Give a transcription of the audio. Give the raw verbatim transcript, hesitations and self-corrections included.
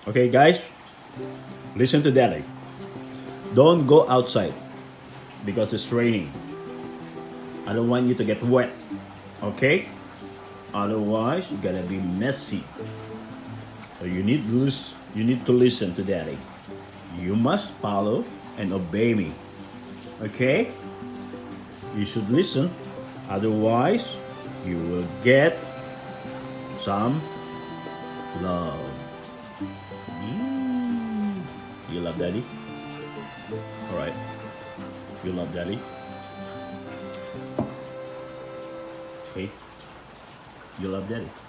Okay, guys, listen to daddy. Don't go outside because it's raining. I don't want you to get wet. Okay? Otherwise, you're gonna be messy. So you need to lis- you need to listen to daddy. You must follow and obey me. Okay? You should listen. Otherwise, you will get some love. Mm. You love daddy? Alright. You love daddy? Okay? You love daddy?